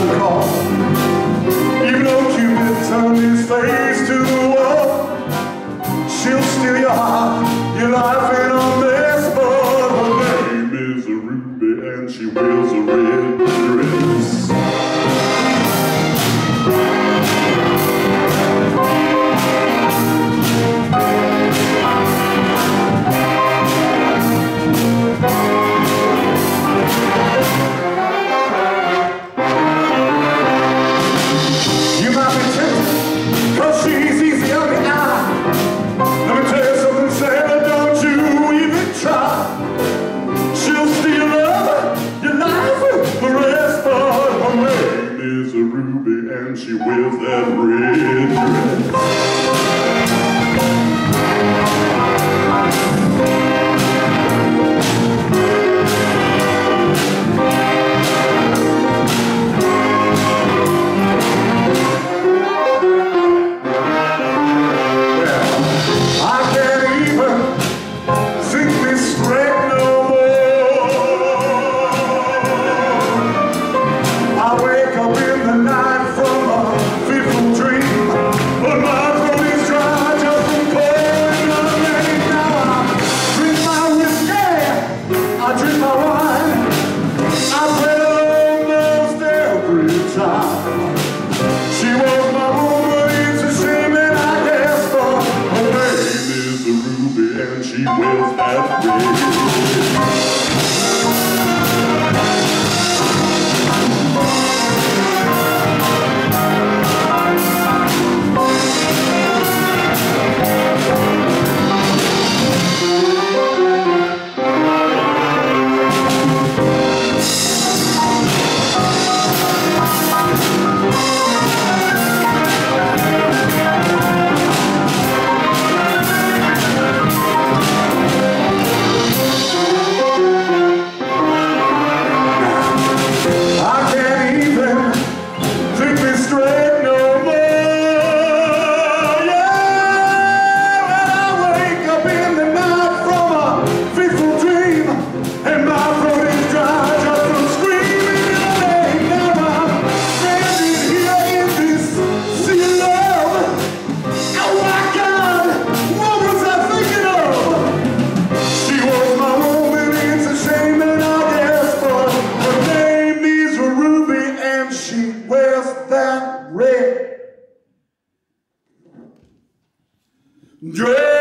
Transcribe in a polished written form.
the call. Even though Cupid turned his face to the wall, she'll steal your heart, your life ain't on this board. Her name is a Ruby and she wears a red dress. You might be tempted, 'cause she's easy on the eye. Let me tell you something, Sarah, don't you even try. She'll steal your love, your life, the rest, but her name is a Ruby and she wears that red dress. Dress.